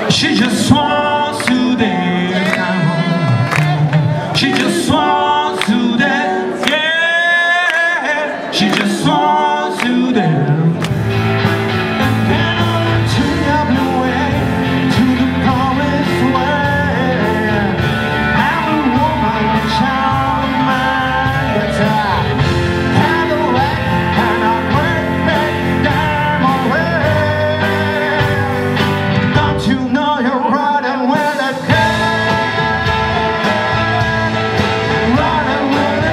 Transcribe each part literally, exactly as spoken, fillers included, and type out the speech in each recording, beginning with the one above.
She just wants to dance. She just wants to dance. Yeah, she just wants to dance. Down to the blue way, to the promised land. I'm a woman, child of mine, but I have the right and I break that diamond way. Don't you know you're running with a cat? Running with a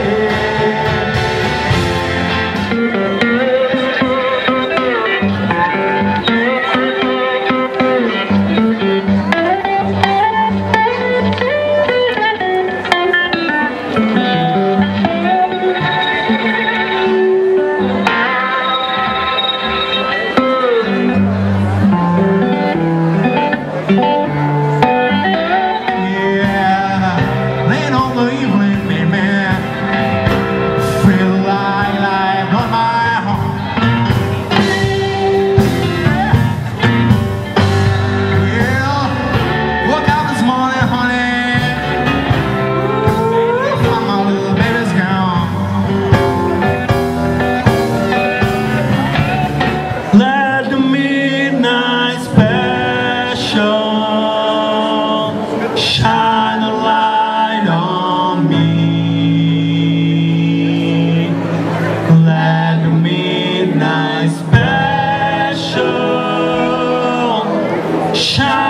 shine a light on me. Let the midnight special shine.